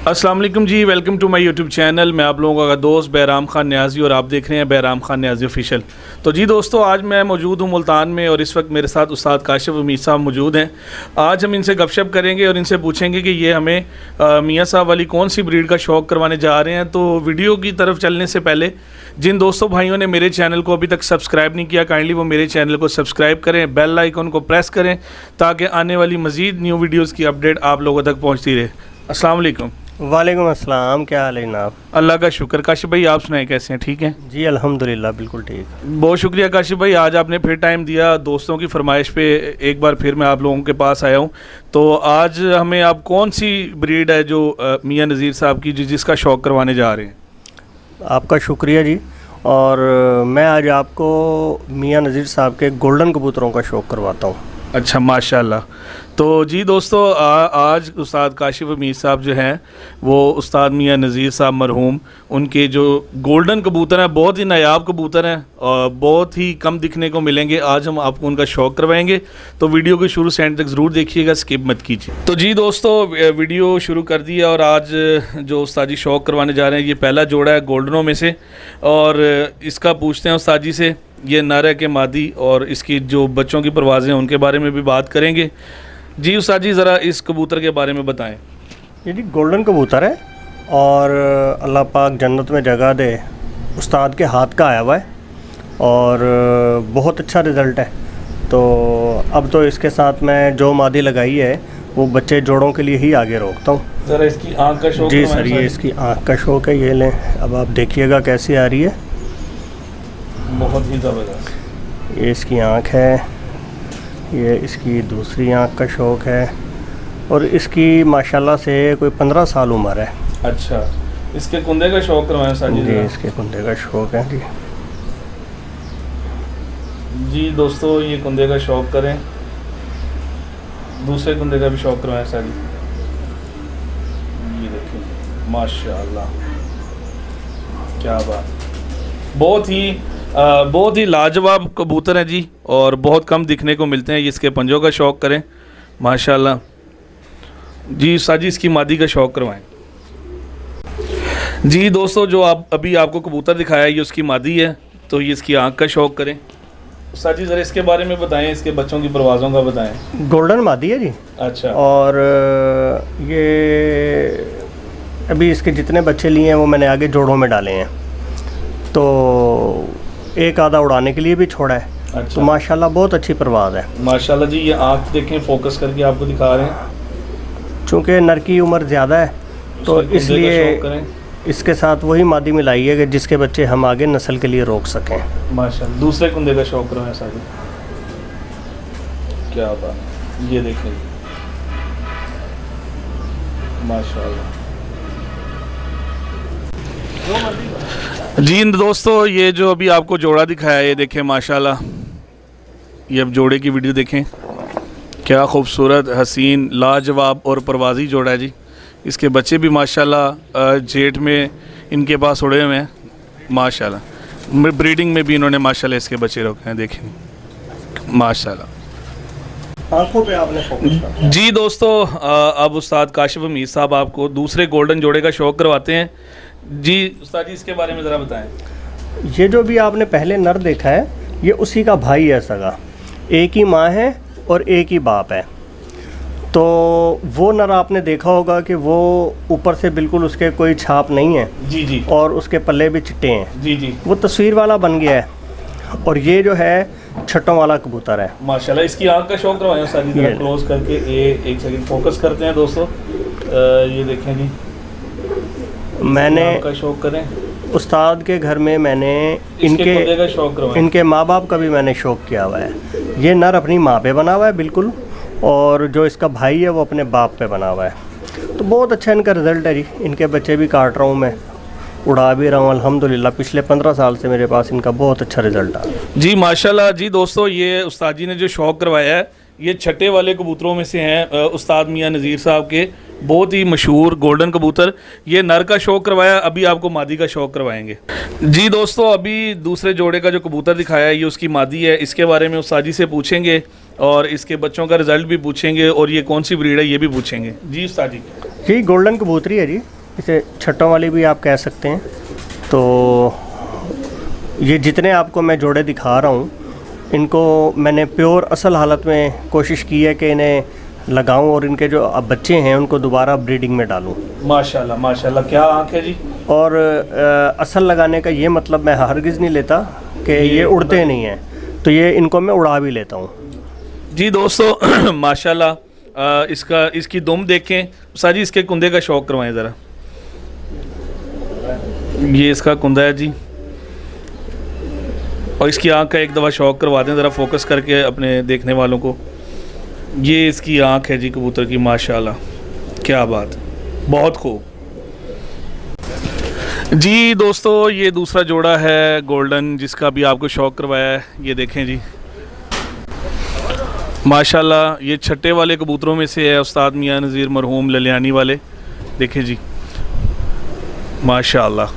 अस्सलाम वालेकुम जी, welcome to my YouTube channel. मैं आप लोगों का दोस्त बहराम खान न्याजी और आप देख रहे हैं बहराम खान न्याजी ऑफिशियल। तो जी दोस्तों, आज मैं मौजूद हूँ मुल्तान में और इस वक्त मेरे साथ उस्ताद काशिफ उमीद साहब मौजूद हैं। आज हम इनसे गपशप करेंगे और इनसे पूछेंगे कि ये हमें मियाँ साहब वाली कौन सी ब्रीड का शौक़ करवाने जा रहे हैं। तो वीडियो की तरफ चलने से पहले जिन दोस्तों भाइयों ने मेरे चैनल को अभी तक सब्सक्राइब नहीं किया, काइंडली वो मेरे चैनल को सब्सक्राइब करें, बेल आइकन को प्रेस करें ताकि आने वाली मज़ीद न्यू वीडियोज़ की अपडेट आप लोगों तक पहुँचती रहे। अस्सलाम वालेकुम। वालेकुम अस्सलाम, क्या हाल है जनाब? अल्लाह का शुक्र। काशिफ भाई आप सुनाएं, कैसे हैं? ठीक हैं जी अल्हम्दुलिल्लाह, बिल्कुल ठीक। बहुत शुक्रिया काशिफ भाई, आज आपने फिर टाइम दिया। दोस्तों की फरमाइश पे एक बार फिर मैं आप लोगों के पास आया हूँ। तो आज हमें आप कौन सी ब्रीड है जो मियाँ नज़ीर साहब की जिसका शौक़ करवाने जा रहे हैं? आपका शुक्रिया जी। और मैं आज आपको मियाँ नज़ीर साहब के गोल्डन कबूतरों का शौक़ करवाता हूँ। अच्छा, माशाल्लाह। तो जी दोस्तों, आज उस्ताद काशिफ उमीद साहब जो हैं वो उस्ताद मियाँ नज़ीर साहब मरहूम, उनके जो गोल्डन कबूतर हैं, बहुत ही नायाब कबूतर हैं और बहुत ही कम दिखने को मिलेंगे। आज हम आपको उनका शौक़ करवाएंगे, तो वीडियो को शुरू से एंड तक ज़रूर देखिएगा, स्किप मत कीजिए। तो जी दोस्तों, वीडियो शुरू कर दिया और आज जो उस्ताद जी शौक़ करवाने जा रहे हैं, ये पहला जोड़ा है गोल्डनों में से। और इसका पूछते हैं उस्ताद जी से, ये नर है के मादी, और इसकी जो बच्चों की परवाज़ें हैं उनके बारे में भी बात करेंगे। जी उस्ताद जी, ज़रा इस कबूतर के बारे में बताएं। ये जी गोल्डन कबूतर है और अल्लाह पाक जन्नत में जगह दे, उस्ताद के हाथ का आया हुआ है और बहुत अच्छा रिज़ल्ट है। तो अब तो इसके साथ मैं जो मादी लगाई है वो बच्चे जोड़ों के लिए ही आगे रोकता हूँ। ज़रा इसकी आँख का शौक़? जी सर, ये इसकी आँख का शौक़ है। ये लें, अब आप देखिएगा कैसी आ रही है, बहुत ही ज़बरदस्त। ये इसकी आँख है, ये इसकी दूसरी आँख का शौक़ है और इसकी माशाल्लाह से कोई 15 साल उम्र है। अच्छा, इसके कुंदे का शौक़ करवाएं साजी? जी इसके कुंदे का शौक़ है जी। जी दोस्तों, ये कुंदे का शौक़ करें, दूसरे कुंदे का भी शौक़ करवाएं साजी। ये देखिए माशाल्लाह, क्या बात। बहुत ही लाजवाब कबूतर हैं जी और बहुत कम दिखने को मिलते हैं। इसके पंजों का शौक़ करें माशाल्लाह। जी साजी, इसकी मादी का शौक़ करवाएं। जी दोस्तों, जो अभी आपको कबूतर दिखाया ये उसकी मादी है, तो ये इसकी आँख का शौक़ करें। साजी ज़रा इसके बारे में बताएं, इसके बच्चों की परवाज़ों का बताएं। गोल्डन मादी है जी। अच्छा। और ये अभी इसके जितने बच्चे लिए हैं वो मैंने आगे जोड़ों में डाले हैं, तो एक आधा उड़ाने के लिए भी छोड़ा है। अच्छा। तो माशाल्लाह बहुत अच्छी परवाज़ है माशाल्लाह जी। ये आँख देखें, फोकस करके आपको दिखा रहे हैं। चूँकि नर की उम्र ज़्यादा है तो इसलिए इसके साथ वही मादी मिलाई है कि जिसके बच्चे हम आगे नस्ल के लिए रोक सकें। माशाल्लाह। दूसरे कुंदे का शौक़ करवाएं साजी। क्या बात, ये देखें माशाल्लाह। जी दोस्तों, ये जो अभी आपको जोड़ा दिखाया है, ये देखें माशाल्लाह। ये अब जोड़े की वीडियो देखें, क्या खूबसूरत, हसीन, लाजवाब और परवाज़ी जोड़ा है जी। इसके बच्चे भी माशाल्लाह जेठ में इनके पास उड़े हुए हैं माशाल्लाह। ब्रीडिंग में भी इन्होंने माशाल्लाह इसके बच्चे रखे हैं, देखें माशाल्लाह। आँखों पे आपने फोकस किया। जी दोस्तों, अब उस्ताद काशिफ उमीद साहब आपको दूसरे गोल्डन जोड़े का शौक़ करवाते हैं। जी उस्ताद जी, इसके बारे में ज़रा बताएं। ये जो भी आपने पहले नर देखा है ये उसी का भाई है सगा, एक ही माँ है और एक ही बाप है। तो वो नर आपने देखा होगा कि वो ऊपर से बिल्कुल उसके कोई छाप नहीं है। जी जी। और उसके पल्ले भी चिट्टे हैं। जी जी। वो तस्वीर वाला बन गया है और ये जो है छट्टों वाला कबूतर है माशाल्लाह। इसकी आँख का शौक़ करवाएं सारी तरह क्लोज करके। ये एक सेकंड फोकस करते हैं दोस्तों, ये देखें जी। मैंने का शौक़ करें, उस्ताद के घर में मैंने इनके माँ बाप का भी मैंने शौक़ किया हुआ है। ये नर अपनी माँ पे बना हुआ है बिल्कुल, और जो इसका भाई है वो अपने बाप पे बना हुआ है। तो बहुत अच्छा इनका रिज़ल्ट है जी। इनके बच्चे भी काट रहा हूँ मैं, उड़ा भी रहा हूँ अल्हम्दुलिल्लाह। पिछले 15 साल से मेरे पास इनका बहुत अच्छा रिज़ल्ट आ जी माशाल्लाह। जी दोस्तों, ये उस्ताद जी ने जो शौक़ करवाया है ये छठे वाले कबूतरों में से हैं उस्ताद मियाँ नज़ीर साहब के, बहुत ही मशहूर गोल्डन कबूतर। ये नर का शौक करवाया, अभी आपको मादी का शौक करवाएंगे। जी दोस्तों, अभी दूसरे जोड़े का जो कबूतर दिखाया है ये उसकी मादी है। इसके बारे में उस्ताद जी से पूछेंगे और इसके बच्चों का रिज़ल्ट भी पूछेंगे और ये कौन सी ब्रीड है ये भी पूछेंगे। जी उस्ताद जी। जी गोल्डन कबूतरी है जी, इसे छट्टों वाली भी आप कह सकते हैं। तो ये जितने आपको मैं जोड़े दिखा रहा हूँ, इनको मैंने प्योर असल हालत में कोशिश की है कि इन्हें लगाऊं और इनके जो अब बच्चे हैं उनको दोबारा ब्रीडिंग में डालूं। माशाल्लाह माशाल्लाह, क्या आँख है जी। और असल लगाने का ये मतलब मैं हरगिज़ नहीं लेता कि ये उड़ते नहीं हैं, तो ये इनको मैं उड़ा भी लेता हूँ। जी दोस्तों माशाल्लाह, इसकी दुम देखें। साजी इसके कुंदे का शौक करवाएं ज़रा। ये इसका कुंदा है जी, और इसकी आँख का एक दफ़ा शौक करवा दें ज़रा फोकस करके अपने देखने वालों को। ये इसकी आँख है जी कबूतर की, माशाल्लाह क्या बात है, बहुत खूब। जी दोस्तों, ये दूसरा जोड़ा है गोल्डन जिसका भी आपको शौक करवाया है। ये देखें जी माशाल्लाह, ये छठे वाले कबूतरों में से है, उस्ताद मियां नज़ीर मरहूम ललियानी वाले। देखें जी माशाल्लाह।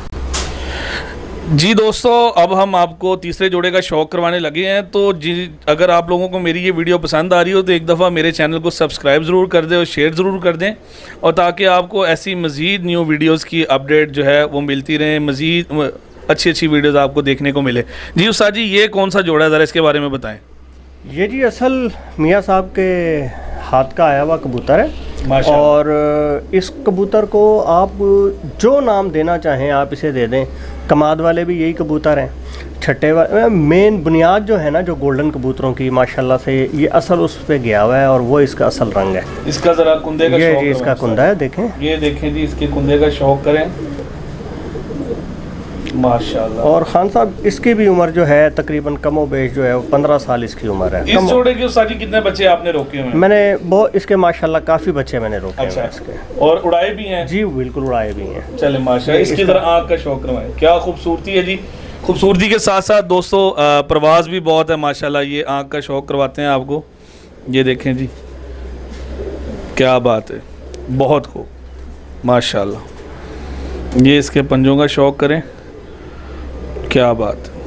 जी दोस्तों, अब हम आपको तीसरे जोड़े का शौक करवाने लगे हैं। तो जी, अगर आप लोगों को मेरी ये वीडियो पसंद आ रही हो तो एक दफ़ा मेरे चैनल को सब्सक्राइब ज़रूर कर दें और शेयर ज़रूर कर दें, और ताकि आपको ऐसी मज़ीद न्यू वीडियोस की अपडेट जो है वो मिलती रहे, मज़ीद अच्छी अच्छी वीडियोस आपको देखने को मिले। जी उस्ताद जी, ये कौन सा जोड़ा है, ज़रा इसके बारे में बताएँ। ये जी असल मियाँ साहब के हाथ का आया हुआ कबूतर है, और इस कबूतर को आप जो नाम देना चाहें आप इसे दे दें। कमाद वाले भी यही कबूतर हैं। छठे वाले मेन बुनियाद जो है ना, जो गोल्डन कबूतरों की माशाल्लाह से ये असल उस पे गया हुआ है, और वो इसका असल रंग है। इसका ज़रा कुंदे का ये जी इसका कुंदा है, देखें। ये देखें जी, इसके कुंदे का शौक करें माशाल्लाह। और खान साहब, इसकी भी उम्र जो है तकरीबन कमो बेश जो है 15 साल इसकी उम्र है। इस जोड़े के उस्ताद जी कितने बच्चे आपने रोके हुए हैं? मैंने बहुत इसके माशाल्लाह काफ़ी बच्चे मैंने रोके हैं इसके। और उड़ाए भी हैं? जी बिल्कुल उड़ाए भी हैं। चले माशाल्लाह, इसकी तरह आँख का शौक करवाएं। क्या खूबसूरती है जी। खूबसूरती के साथ साथ दोस्तों प्रवास भी बहुत है माशाल्लाह। ये आँख का शौक करवाते हैं आपको। ये देखें जी क्या बात है, बहुत खूब माशाल्लाह। ये इसके पंजों का शौक करें, क्या बात है।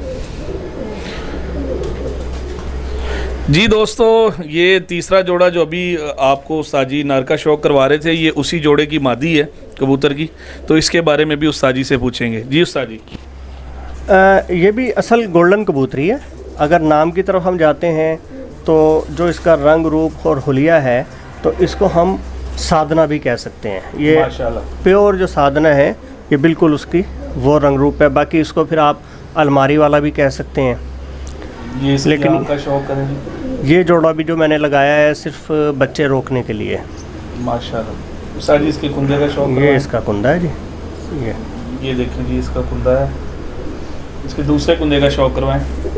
जी दोस्तों, ये तीसरा जोड़ा जो अभी आपको उस्ताद जी नर का शौक करवा रहे थे, ये उसी जोड़े की मादी है कबूतर की, तो इसके बारे में भी उस्ताद जी से पूछेंगे। जी उस्ताद जी। ये भी असल गोल्डन कबूतरी है। अगर नाम की तरफ हम जाते हैं तो जो इसका रंग रूप और हुलिया है, तो इसको हम साधना भी कह सकते हैं। ये माशाल्लाह प्योर जो साधना है, ये बिल्कुल उसकी वो रंग रूप है। बाकी इसको फिर आप अलमारी वाला भी कह सकते हैं। ये लेकिन का शौक करें। ये जोड़ा भी जो मैंने लगाया है सिर्फ बच्चे रोकने के लिए। माशाल्लाह। सारी इसके कुंदे का शौक। ये इसका कुंदा है जी। ये देखें जी, इसका कुंदा है। इसके दूसरे कुंदे का शौक करवाएं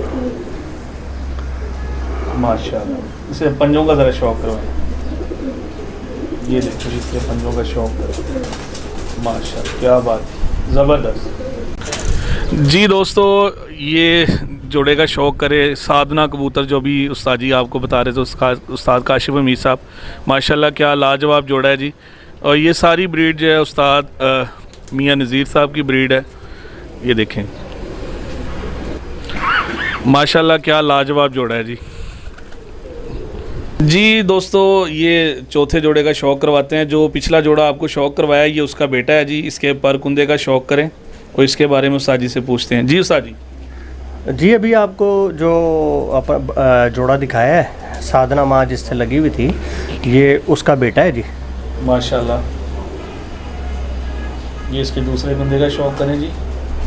माशाल्लाह। इसे पंजों का ज़रा शौक करवाएं। ये देखो जी, इसके पंजों का शौक करवाएं माशाल्लाह, क्या बात, ज़बरदस्त। जी दोस्तों, ये जोड़े का शौक करे साधना कबूतर जो भी उस्ताद जी आपको बता रहे थे, उस्ताद काशिफ हमीद साहब, माशाल्लाह क्या लाजवाब जोड़ा है जी। और ये सारी ब्रीड जो है उस्ताद मियां नज़ीर साहब की ब्रीड है। ये देखें माशाल्लाह क्या लाजवाब जोड़ा है जी। जी दोस्तों, ये चौथे जोड़े का शौक करवाते हैं। जो पिछला जोड़ा आपको शौक करवाया ये उसका बेटा है जी। इसके पर कुंदे का शौक करें और इसके बारे में उस्ताद जी से पूछते हैं। जी उस्ताद जी। जी अभी आपको जो जोड़ा दिखाया है, साधना माँ जिससे लगी हुई थी, ये उसका बेटा है जी माशाल्लाह। ये इसके दूसरे कुंदे का शौक करें जी।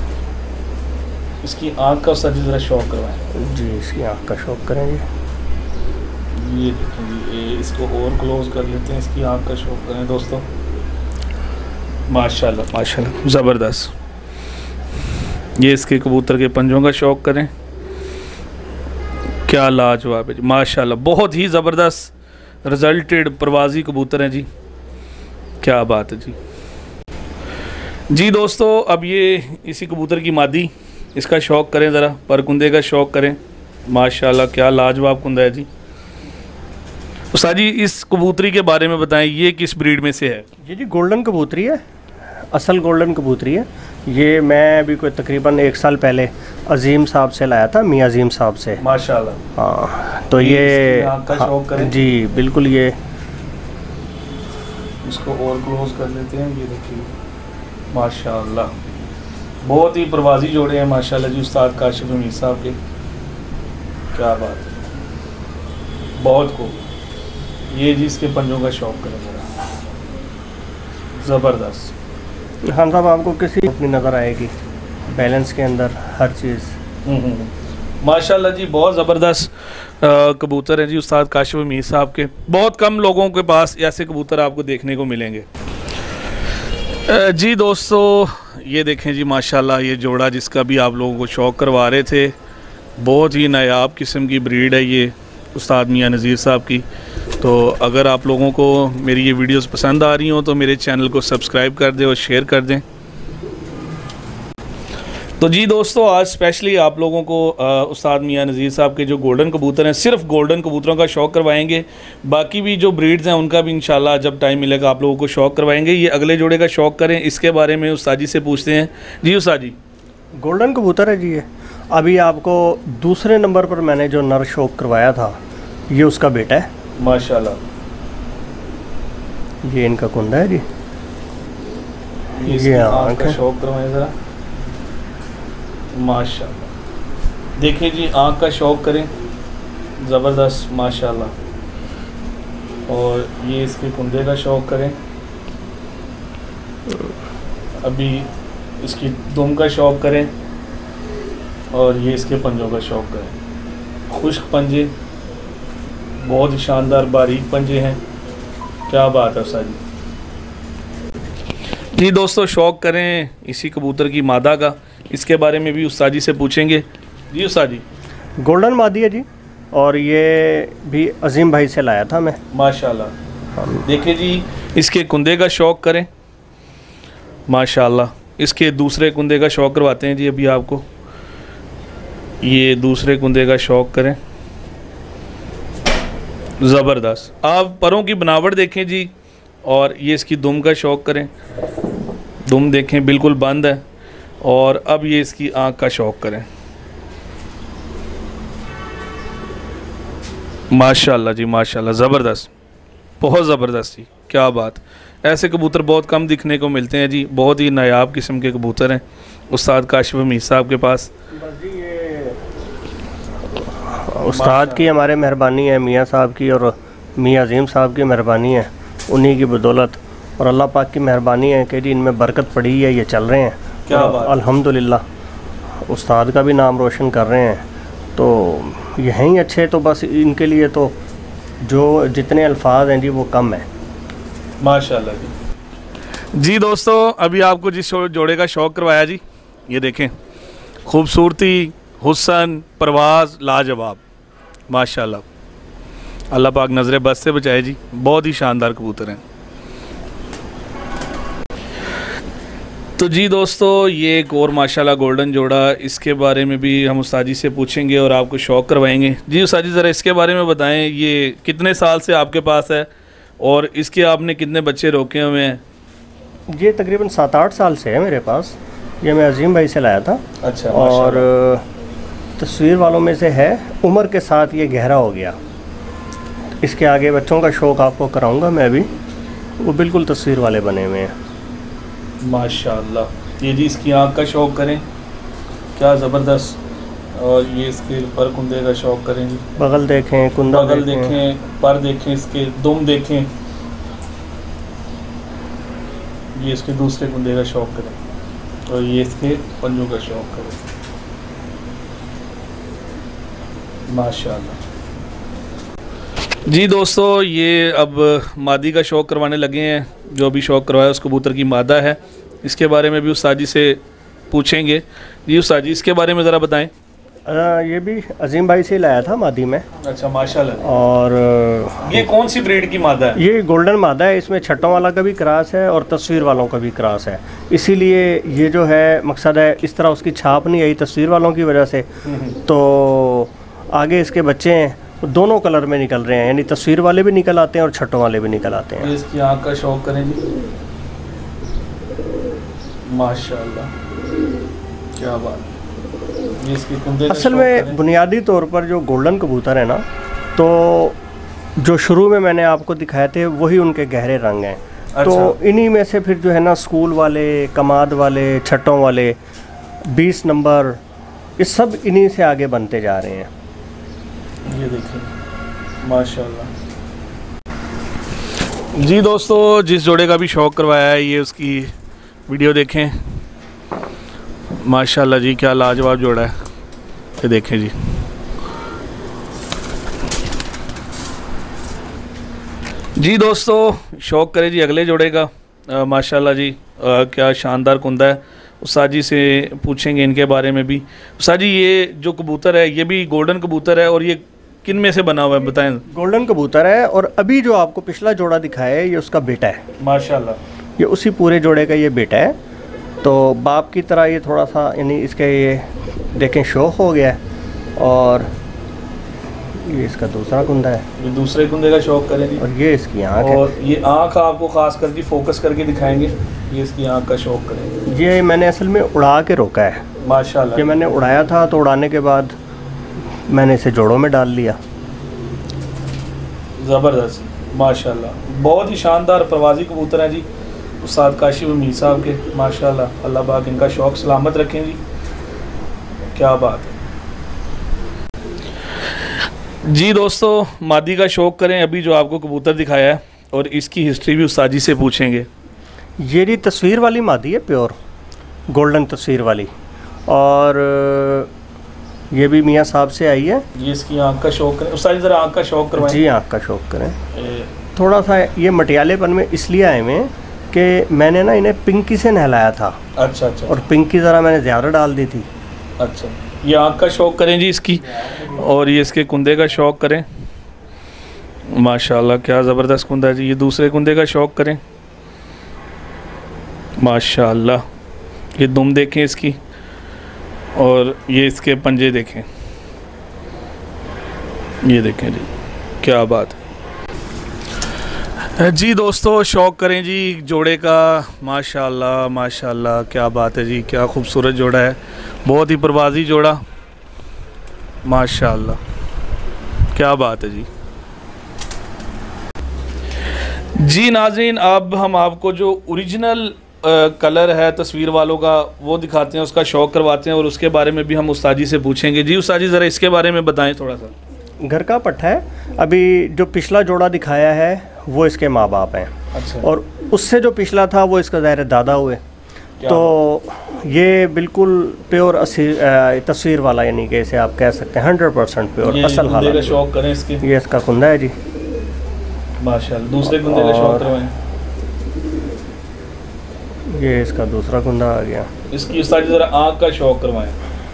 इसकी आँख का उस्ताद जी ज़रा शौक करवाएं जी। इसकी आँख का शौक करें जी। ये देखें जी, ये इसको और क्लोज कर लेते हैं। इसकी आँख का शौक करें दोस्तों, माशाल्लाह माशाल्लाह ज़बरदस्त। ये इसके कबूतर के पंजों का शौक करें, क्या लाजवाब है जी माशाल्लाह। बहुत ही ज़बरदस्त रिजल्टेड प्रवासी कबूतर हैं जी, क्या बात है जी। जी दोस्तों, अब ये इसी कबूतर की मादी, इसका शौक करें ज़रा, पर कुंदे का शौक करें माशाल्लाह, क्या लाजवाब कुंदा है जी। उस्ताद जी इस कबूतरी के बारे में बताएं, ये किस ब्रीड में से है? जी गोल्डन कबूतरी है, असल गोल्डन कबूतरी है। ये मैं अभी कोई तकरीबन 1 साल पहले अजीम साहब से लाया था, मियाँ अजीम साहब से। माशाल्लाह। हाँ तो ये जी बिल्कुल, ये इसको और क्लोज कर लेते हैं। ये देखिए माशाल्लाह, बहुत ही प्रवाजी जोड़े हैं माशाल्लाह जी उस्ताद काशिफ हमीद साहब के। क्या बात है, बहुत खूब। ये जी इसके पंजों का शौक करें जरा, ज़बरदस्त। खान साहब आपको किसी अपनी नज़र आएगी बैलेंस के अंदर हर चीज़। माशाल्लाह जी बहुत ज़बरदस्त कबूतर हैं जी उस्ताद काशिफ हमीद साहब के। बहुत कम लोगों के पास ऐसे कबूतर आपको देखने को मिलेंगे। जी दोस्तों ये देखें जी माशाल्लाह, ये जोड़ा जिसका भी आप लोगों को शौक़ करवा रहे थे, बहुत ही नायाब किस्म की ब्रीड है ये उस्ताद मियाँ नज़ीर साहब की। तो अगर आप लोगों को मेरी ये वीडियोस पसंद आ रही हों तो मेरे चैनल को सब्सक्राइब कर दें और शेयर कर दें। तो जी दोस्तों आज स्पेशली आप लोगों को उस्ताद मियाँ नज़ीर साहब के जो गोल्डन कबूतर हैं, सिर्फ गोल्डन कबूतरों का शौक़ करवाएंगे। बाकी भी जो ब्रीड्स हैं उनका भी इंशाल्लाह जब टाइम मिलेगा आप लोगों को शौक़ करवाएंगे। ये अगले जोड़े का शौक़ करें, इसके बारे में उस्ताद जी से पूछते हैं। जी उस्ताद जी, गोल्डन कबूतर है जी ये। अभी आपको दूसरे नंबर पर मैंने जो नर शौक़ करवाया था ये उसका बेटा है माशाल्लाह। ये इनका कुंदा है जी। ये आँख का शौक़ करवाएं ज़रा माशाल्लाह। देखिए जी आँख का शौक़ करें, ज़बरदस्त माशाल्लाह। और ये इसके कुंदे का शौक़ करें। अभी इसकी दुम का शौक़ करें और ये इसके पंजों का शौक़ करें। खुश्क पंजे, बहुत ही शानदार बारीक पंजे हैं। क्या बात है उस्ताद जी दोस्तों शौक़ करें इसी कबूतर की मादा का, इसके बारे में भी उस्ताद जी से पूछेंगे। जी उस्ताद जी, गोल्डन मादी है जी, और ये भी अजीम भाई से लाया था मैं माशाल्लाह। देखिए जी इसके कुंदे का शौक़ करें माशाल्लाह। इसके दूसरे कुंदे का शौक़ करवाते हैं जी अभी आपको। ये दूसरे कुंदे का शौक़ करें, ज़बरदस्त। आप परों की बनावट देखें जी, और ये इसकी दुम का शौक़ करें। दुम देखें बिल्कुल बंद है। और अब ये इसकी आँख का शौक़ करें माशाल्लाह जी माशाल्लाह, ज़बरदस्त, बहुत ज़बरदस्त जी। क्या बात, ऐसे कबूतर बहुत कम दिखने को मिलते हैं जी। बहुत ही नायाब किस्म के कबूतर हैं उस्ताद काशिफ हमीद साहब के पास। उस्ताद की हमारे मेहरबानी है, मियाँ साहब की और मियाँ अजीम साहब की मेहरबानी है, उन्हीं की बदौलत और अल्लाह पाक की मेहरबानी है कि जी इनमें बरकत पड़ी है, ये चल रहे हैं। क्या बात, अल्हम्दुलिल्लाह उस्ताद का भी नाम रोशन कर रहे हैं। तो यहीं अच्छे, तो बस इनके लिए तो जो जितने अल्फाज हैं जी वो कम है माशाल्लाह जी। जी दोस्तों अभी आपको जिस जोड़े का शौक़ करवाया जी, ये देखें खूबसूरती, हुस्न, परवाज़ लाजवाब माशाल्लाह। अल्लाह पाक नज़र बस से बचाए जी, बहुत ही शानदार कबूतर हैं। तो जी दोस्तों ये एक और माशाल्लाह गोल्डन जोड़ा, इसके बारे में भी हम उस्ताद जी से पूछेंगे और आपको शौक़ करवाएंगे। जी उस्ताद जी ज़रा इसके बारे में बताएं, ये कितने साल से आपके पास है और इसके आपने कितने बच्चे रोके हुए हैं? ये तकरीबन 7-8 साल से है मेरे पास। ये मैं अजीम भाई से लाया था। अच्छा। और तस्वीर वालों में से है, उम्र के साथ ये गहरा हो गया। इसके आगे बच्चों का शौक़ आपको कराऊंगा मैं अभी, वो बिल्कुल तस्वीर वाले बने हुए हैं माशाल्लाह। ये जी इसकी आँख का शौक़ करें, क्या ज़बरदस्त। और ये इसके पर कुंदे का शौक़ करें, बगल देखें, कुंदा बगल देखें, पर देखें, इसके दुम देखें। ये इसके दूसरे कुंदे का शौक़ करें और ये इसके पंजों का शौक़ करें माशाल्लाह। जी दोस्तों ये अब मादी का शौक़ करवाने लगे हैं। जो भी शौक़ करवाया उस कबूतर की मादा है, इसके बारे में भी उस्ताद जी से पूछेंगे। जी उस्ताद जी इसके बारे में ज़रा बताएं। ये भी अजीम भाई से लाया था मादी में। अच्छा माशाल्लाह। और ये कौन सी ब्रीड की मादा है? ये गोल्डन मादा है। इसमें छट्टों वाला का भी क्रॉस है और तस्वीर वालों का भी क्रॉस है। इसीलिए ये जो है मकसद है, इस तरह उसकी छाप नहीं आई तस्वीर वालों की वजह से। तो आगे इसके बच्चे हैं दोनों कलर में निकल रहे हैं, यानी तस्वीर वाले भी निकल आते हैं और छठों वाले भी निकल आते हैं। इसकी आँख का शौक करें जी, माशाल्लाह क्या बात। इसकी कुंदे असल में बुनियादी तौर पर जो गोल्डन कबूतर है ना, तो जो शुरू में मैंने आपको दिखाए थे वही उनके गहरे रंग हैं। अच्छा। तो इन्हीं में से फिर जो है ना स्कूल वाले, कमाद वाले, छठों वाले, 20 नंबर, ये सब इन्हीं से आगे बनते जा रहे हैं। ये देखिए माशाल्लाह जी। दोस्तों जिस जोड़े का भी शौक़ करवाया है, ये उसकी वीडियो देखें। माशाल्लाह जी क्या लाजवाब जोड़ा है, ये देखें जी। जी दोस्तों शौक़ करें जी अगले जोड़े का। माशाल्लाह जी क्या शानदार कुंदा है। उस्ताद जी से पूछेंगे इनके बारे में भी। उस्ताद जी ये जो कबूतर है ये भी गोल्डन कबूतर है, और ये किन में से बना हुआ है बताएं। गोल्डन कबूतर है, और अभी जो आपको पिछला जोड़ा दिखाया है ये उसका बेटा है। माशाल्लाह ये उसी पूरे जोड़े का ये बेटा है। तो बाप की तरह ये थोड़ा सा, यानी इसके ये देखें शौक हो गया है। और ये इसका दूसरा कुंदा है, ये दूसरे कुंदे का शौक करेंगे। और ये इसकी आँख है। और ये आँख आपको खास करके फोकस करके दिखाएंगे। ये इसकी आँख का शौक करेंगे। ये मैंने असल में उड़ा के रोका है। माशाल्लाह ये मैंने उड़ाया था, तो उड़ाने के बाद मैंने इसे जोड़ों में डाल लिया। ज़बरदस्त माशाल्लाह, बहुत ही शानदार प्रवासी कबूतर हैं जी उस्ताद काशिफ हमीद साहब के। माशाल्लाह अल्लाह पाक इनका शौक़ सलामत रखें जी, क्या बात है जी। दोस्तों मादी का शौक़ करें। अभी जो आपको कबूतर दिखाया है और इसकी हिस्ट्री भी उस्ताद जी से पूछेंगे। ये जी तस्वीर वाली मादी है, प्योर गोल्डन तस्वीर वाली, और ये भी मियाँ साहब से आई है। ये इसकी आँख का शौक़ करें उस्ताद जी, ज़रा आँख का शौक़ करवाएं जी। आँख का शौक़ करें। थोड़ा सा ये मटियालेपन में इसलिए आए हुए हैं कि मैंने ना इन्हें पिंकी से नहलाया था। अच्छा अच्छा। और पिंकी ज़रा मैंने ज़्यादा डाल दी थी। अच्छा, ये आँख का शौक़ करें जी इसकी, और ये इसके कुंदे का शौक़ करें। माशाल्लाह क्या ज़बरदस्त कुंदा है जी। ये दूसरे कुंदे का शौक़ करें। माशाल्लाह ये दुम देखें इसकी, और ये इसके पंजे देखें, ये देखें जी क्या बात है जी। दोस्तों शौक़ करें जी जोड़े का। माशाल्लाह माशाल्लाह क्या बात है जी, क्या खूबसूरत जोड़ा है, बहुत ही परवाज़ी जोड़ा। माशाल्लाह क्या बात है जी। जी नाज़रीन, अब हम आपको जो ओरिजिनल कलर है तस्वीर वालों का वो दिखाते हैं, उसका शौक़ करवाते हैं, और उसके बारे में भी हम उस्ताद जी से पूछेंगे। जी उस्ताद जी ज़रा इसके बारे में बताएं थोड़ा सा। घर का पट्ठा है। अभी जो पिछला जोड़ा दिखाया है वो इसके माँ बाप हैं। अच्छा। और उससे जो पिछला था वो इसका ज़ाहिर दादा हुए। तो ये बिल्कुल प्योर तस्वीर वाला, यानी कि इसे आप कह सकते हैं 100% प्योर असल हालत का शौक़ करें इसके। ये इसका कुंदा है जी। माशाल्लाह दूसरे कुंदे का शौक़ करवाएं। ये इसका दूसरा कुंदा आ गया। इसकी उस्ताद जी ज़रा आँख का शौक़ करवाएं।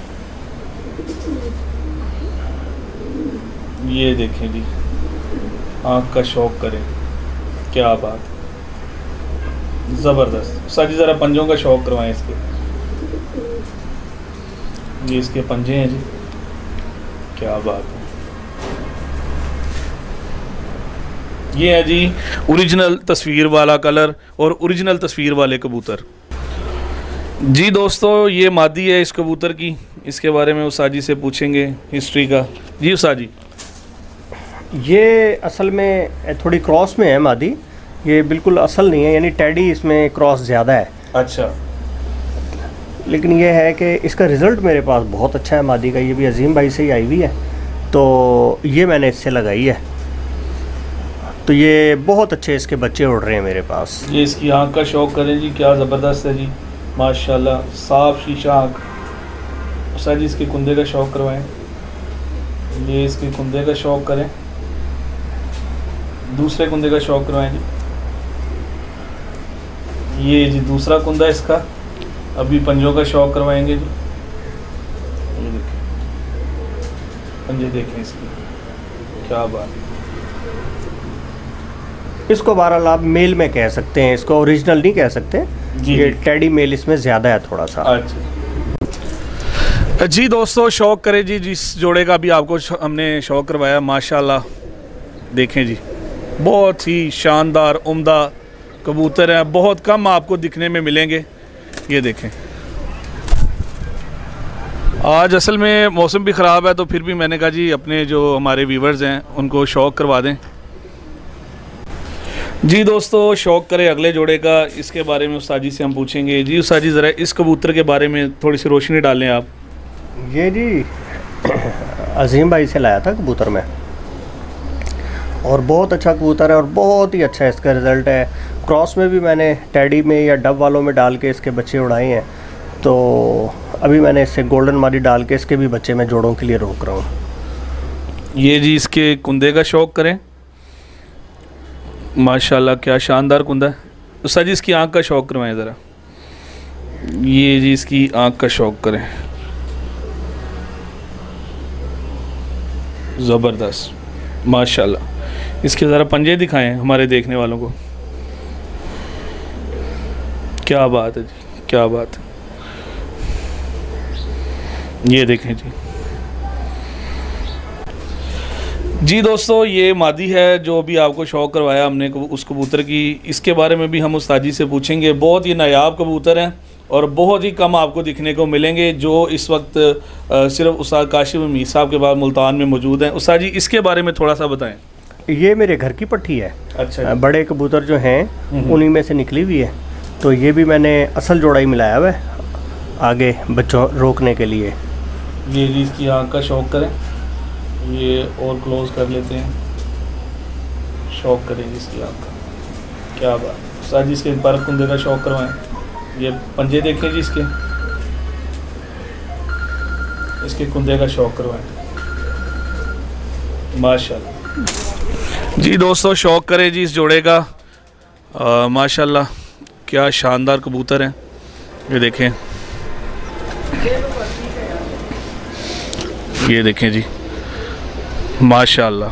ये देखें जी आँख का शौक़ करें, क्या बात, ज़बरदस्त। उस्ताद जी ज़रा पंजों का शौक़ करवाएं इसके। ये इसके पंजे हैं जी, क्या बात है। ये है जी ओरिजिनल तस्वीर वाला कलर और ओरिजिनल तस्वीर वाले कबूतर। जी दोस्तों ये मादी है इस कबूतर की, इसके बारे में उस्ताद जी से पूछेंगे हिस्ट्री का। जी उस्ताद जी। ये असल में थोड़ी क्रॉस में है मादी, ये बिल्कुल असल नहीं है, यानी टैडी इसमें क्रॉस ज़्यादा है। अच्छा। लेकिन ये है कि इसका रिज़ल्ट मेरे पास बहुत अच्छा है मादी का। ये भी अजीम भाई से ही आई हुई है, तो ये मैंने इससे लगाई है, तो ये बहुत अच्छे इसके बच्चे उड़ रहे हैं मेरे पास। ये इसकी आँख का शौक़ करें जी, क्या ज़बरदस्त है जी माशाल्लाह, साफ़ शीशा आँख। उस्ताद जी इसके कुंदे का शौक़ करवाएं। ये इसके कुंदे का शौक़ करें, दूसरे कुंदे का शौक़ करवाएं जी। ये जी दूसरा कुंदा इसका, अभी पंजों का शौक़ करवाएंगे जी। ये देखें पंजे देखें इसकी, क्या बात। इसको बहरहाल आप मेल में कह सकते हैं, इसको ओरिजिनल नहीं कह सकते। जी, ये टैडी मेल इसमें ज़्यादा है थोड़ा सा। अच्छा जी दोस्तों, शौक़ करें जी, जिस जोड़े का भी आपको हमने शौक़ करवाया, माशाल्लाह देखें जी, बहुत ही शानदार उम्दा कबूतर हैं। बहुत कम आपको दिखने में मिलेंगे। ये देखें, आज असल में मौसम भी ख़राब है, तो फिर भी मैंने कहा जी अपने जो हमारे व्यूवर्स हैं उनको शौक़ करवा दें। जी दोस्तों, शौक़ करें अगले जोड़े का, इसके बारे में उस्ताद जी से हम पूछेंगे। जी उस्ताद जी, ज़रा इस कबूतर के बारे में थोड़ी सी रोशनी डालें आप। ये जी अजीम भाई से लाया था कबूतर में, और बहुत अच्छा कबूतर है और बहुत ही अच्छा इसका रिज़ल्ट है। क्रॉस में भी मैंने टैडी में या डब वालों में डाल के इसके बच्चे उड़ाए हैं, तो अभी मैंने इससे गोल्डन मारी डाल के इसके भी बच्चे मैं जोड़ों के लिए रोक रहा हूँ। ये जी इसके कुंदे का शौक़ करें, माशाल्लाह क्या शानदार कुंदा है। उस्ताद जी इसकी आँख का शौक़ करवाएं ज़रा। ये जी इसकी आँख का शौक़ करें, ज़बरदस्त माशाल्लाह। इसके ज़रा पंजे दिखाएं हमारे देखने वालों को। क्या बात है जी, क्या बात है। ये देखें जी। जी दोस्तों, ये मादी है जो भी आपको शौक़ करवाया हमने उस कबूतर की, इसके बारे में भी हम उस्ताद जी से पूछेंगे। बहुत ही नायाब कबूतर हैं और बहुत ही कम आपको दिखने को मिलेंगे, जो इस वक्त सिर्फ उस्ताद काशिफ मीर साहब के बाद मुल्तान में मौजूद हैं। उस्ताद जी इसके बारे में थोड़ा सा बताएं। ये मेरे घर की पट्टी है। अच्छा, बड़े कबूतर जो हैं उन्हीं में से निकली हुई है, तो ये भी मैंने असल जोड़ा ही मिलाया हुआ है आगे बच्चों रोकने के लिए। ये जी इसकी आँख का शौक़ करें, ये और क्लोज कर लेते हैं, शौक़ करेंगे इसकी आँख का। क्या बात। उस्ताद जी इसके पर कुंदे का शौक़ करवाएं। ये पंजे देखें जी, इसके कुंदे का शौक़ करवाएं, माशाल्लाह। जी दोस्तों, शौक़ करें जी इस जोड़े का, माशाल्लाह क्या शानदार कबूतर हैं। ये देखें, ये देखें जी माशाल्लाह।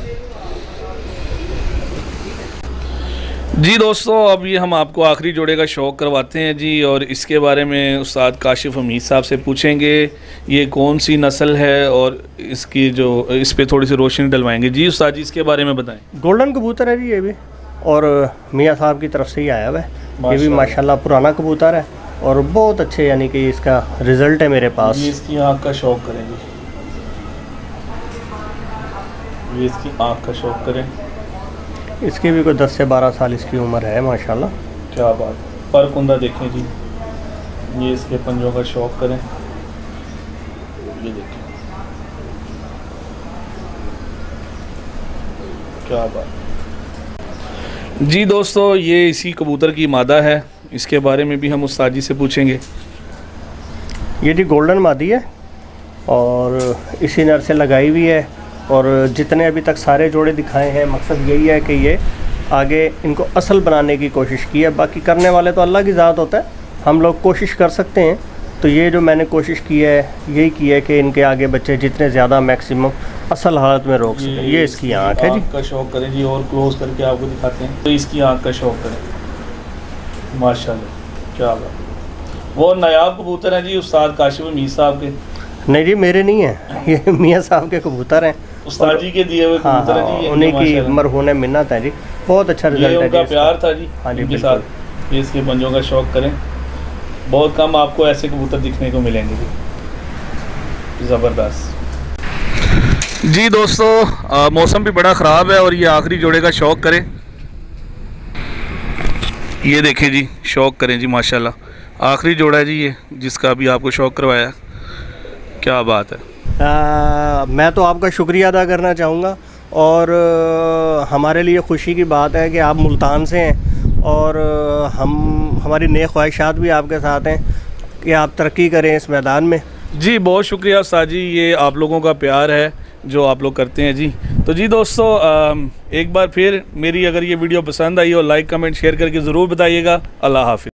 जी दोस्तों, अब ये हम आपको आखिरी जोड़े का शौक़ करवाते हैं जी, और इसके बारे में उस्ताद काशिफ मीर साहब से पूछेंगे ये कौन सी नस्ल है, और इसकी जो इस पे थोड़ी सी रोशनी डलवाएंगे। जी उस्ताद जी इसके बारे में बताएं। गोल्डन कबूतर है जी ये भी, और मियाँ साहब की तरफ से ही आया हुआ है। ये भी माशाल्लाह पुराना कबूतर है और बहुत अच्छे, यानी कि इसका रिज़ल्ट है मेरे पास। ये इसकी आँख का शौक़ करेंगे, ये इसकी आँख का शौक़ करें। इसकी भी कोई 10 से 12 साल इसकी उम्र है माशाल्लाह। क्या बात है। पर कुंदा देखें जी, ये इसके पंजों का शौक़ करें, ये देखें क्या बात। जी दोस्तों, ये इसी कबूतर की मादा है, इसके बारे में भी हम उस्ताद जी से पूछेंगे। ये जी गोल्डन मादी है और इसी नर से लगाई हुई है, और जितने अभी तक सारे जोड़े दिखाए हैं मकसद यही है कि ये आगे इनको असल बनाने की कोशिश की है। बाकी करने वाले तो अल्लाह की ज़ात होता है, हम लोग कोशिश कर सकते हैं। तो ये जो मैंने कोशिश की है यही की है कि इनके आगे बच्चे जितने ज़्यादा मैक्सिमम असल हालत में रोक सकें। ये इसकी आँख है जी। का शौक़ करें जी, और क्लोज करके आपको दिखाते हैं। तो इसकी आँख का शौक़ करें, माशाल्लाह क्या बात। वो नायाब कबूतर हैं जी उस्ताद काशिफ मीर साहब के। नहीं जी, मेरे नहीं हैं, ये मियाँ साहब के कबूतर हैं, उस्ताद जी के दिए हुए कबूतर हैं जी। उन्हीं की मरहून मिन्नत है जी। बहुत अच्छा रिजल्ट है, उनका प्यार था जी। हाँ जी, इनके साथ ये इसके पंजों का शौक़ करें। बहुत कम आपको ऐसे कबूतर दिखने को मिलेंगे जी, ज़बरदस्त। जी दोस्तों, मौसम भी बड़ा ख़राब है और ये आखिरी जोड़े का शौक़ करें। ये देखें जी, शौक़ करें जी माशाल्लाह। आखिरी जोड़ा है जी ये, जिसका अभी आपको शौक़ करवाया। क्या बात है। मैं तो आपका शुक्रिया अदा करना चाहूँगा, और हमारे लिए ख़ुशी की बात है कि आप मुल्तान से हैं, और हमारी नेक ख्वाहिशात भी आपके साथ हैं कि आप तरक्की करें इस मैदान में। जी बहुत शुक्रिया उस्ताद जी, ये आप लोगों का प्यार है जो आप लोग करते हैं जी। तो जी दोस्तों, एक बार फिर मेरी अगर ये वीडियो पसंद आई हो, लाइक कमेंट शेयर करके ज़रूर बताइएगा। अल्लाह हाफ़िज़।